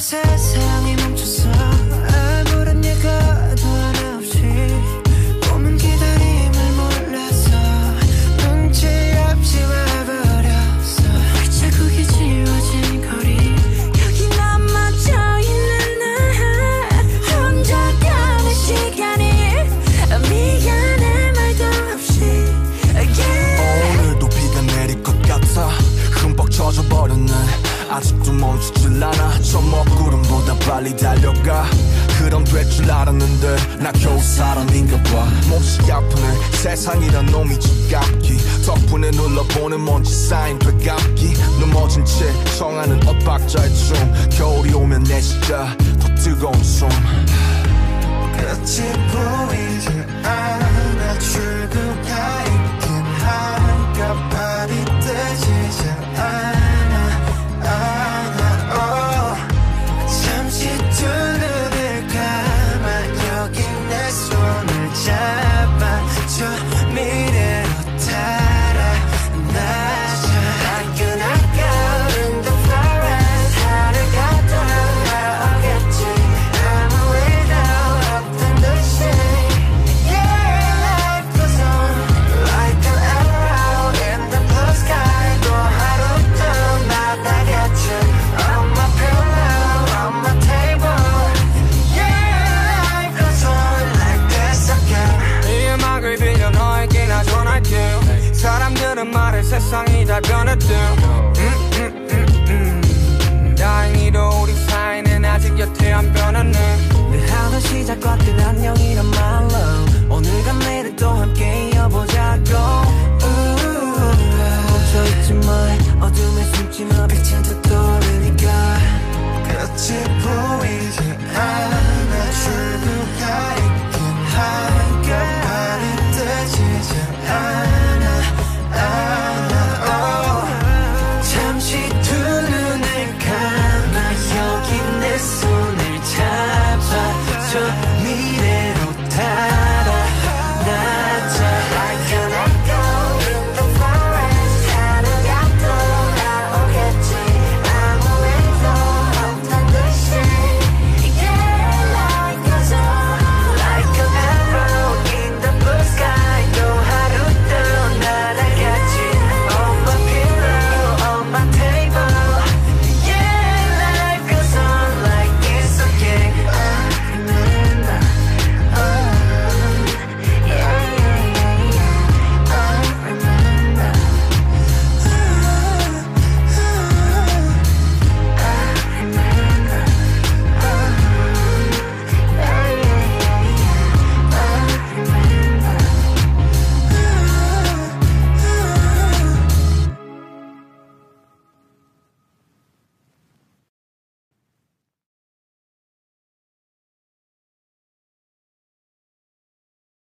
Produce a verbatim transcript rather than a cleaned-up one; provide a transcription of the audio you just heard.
세상이 멈췄어. 아무런 예가도 하나 없이 꿈은 기다림을 몰라서 눈치 없이 와버렸어. 자국이 지워진 거리 여기 남아져 있는 나 혼자 가는 시간이 미안해 말도 없이 yeah. 오늘도 비가 내릴 것 같아. 흠뻑 젖어버렸네. 아직도 멈추질 않아. 저 먹구름보다 빨리 달려가. 그럼 될 줄 알았는데 나 겨우 사람인가 봐. 몹시 아프네 세상이란 놈이 지갑기. 덕분에 눌러보는 먼지 쌓인 되감기. 넘어진 채 청하는 엇박자의 춤. 겨울이 오면 내 진짜 더 뜨거운 숨. 끝이